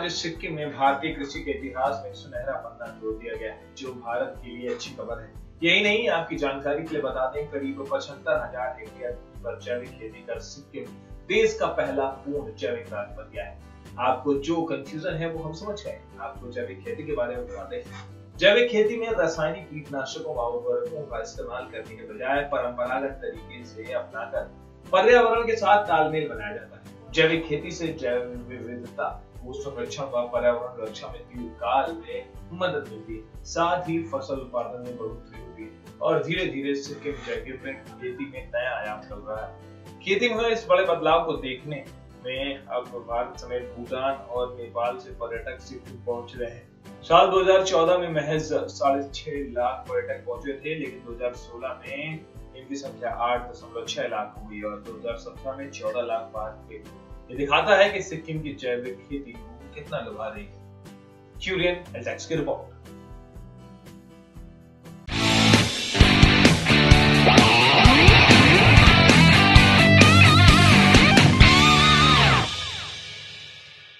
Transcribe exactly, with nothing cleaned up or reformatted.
सिक्किम में भारतीय कृषि के इतिहास में सुनहरा पन्ना जोड़ दिया गया है, जो भारत के लिए अच्छी खबर है। यही नहीं, आपकी जानकारी के लिए बता दें, करीब पचहत्तर हजार हेक्टेयर पर जैविक खेती कर सिक्किम देश का पहला पूर्ण जैविक राज्य बन गया है। आपको जो कंफ्यूजन है वो हम समझ गए। आपको जैविक खेती के बारे में बताते हैं। जैविक खेती में रासायनिक कीटनाशकों व उर्वरकों का इस्तेमाल करने के बजाय परंपरागत तरीके से अपनाकर पर्यावरण के साथ तालमेल बनाया जाता है। जैविक खेती से जैव विविधता को संरक्षण व पर्यावरण रक्षा में दीर्घकाल में मदद मिलती है। साथ ही फसल उत्पादन में बढ़ोतरी होती है और धीरे धीरे सिक्किम जैविक खेती में नया आयाम चल रहा है। खेती में हुए इस बड़े बदलाव को देखने में अब भारत समेत भूटान और नेपाल से पर्यटक सिक्किम पहुंच रहे हैं। साल दो हज़ार चौदह में महज साढ़े छह लाख पर्यटक पहुंचे थे, लेकिन दो हज़ार सोलह में इनकी संख्या आठ दशमलव छह लाख हो गई और दो हज़ार सत्रह में चौदह लाख पार हो गई। ये दिखाता है कि सिक्किम की जैविक खेती को कितना लुभा रही है। क्यूरियन एल्टेक्स की रिपोर्ट।